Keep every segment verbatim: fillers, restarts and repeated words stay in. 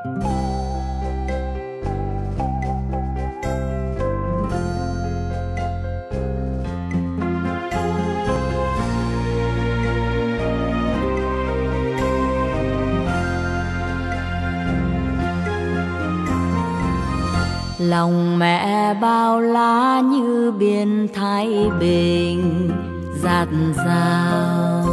Lòng mẹ bao la như biển Thái Bình dạt dào,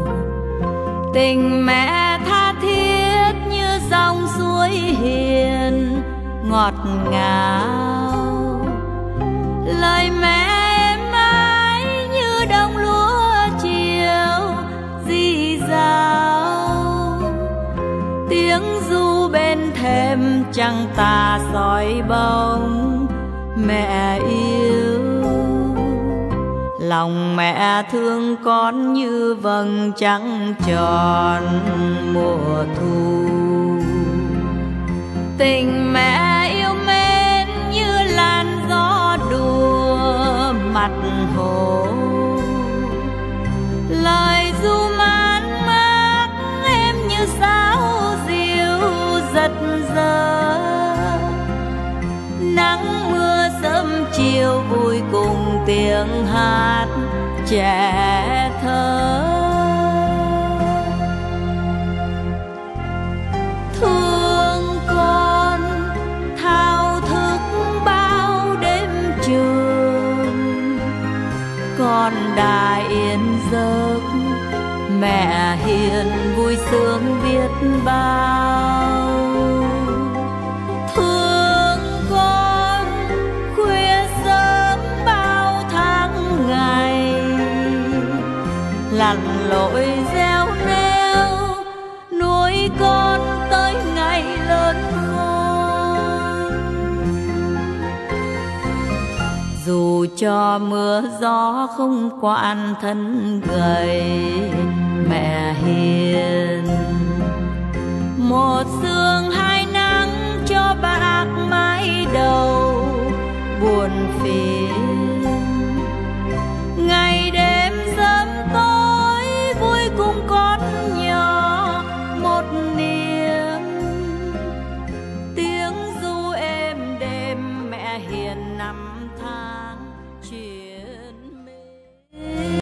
tình mẹ tha thiết như dòng suối hiền ngọt ngào. Lời mẹ êm ái như đồng lúa chiều rì rào, tiếng ru bên thềm trăng tà soi bóng mẹ yêu. Lòng mẹ thương con như vầng trăng tròn mùa thu, tình mẹ yêu mến như làn gió đùa mặt hồ. Lời ru man mát em như sáo diêu giật giờ, nắng mưa sớm chiều vui cùng tiếng hát trẻ thơ. Thương con thao thức bao đêm trường, con đã yên giấc mẹ hiền vui sướng biết bao. Thương con khuya sớm bao tháng ngày, lặn lội gieo neo nuôi con tới ngày lớn khôn. Dù cho mưa gió không quản thân gầy mẹ hiền, một sương hai nắng cho bạc mái đầu buồn phiền.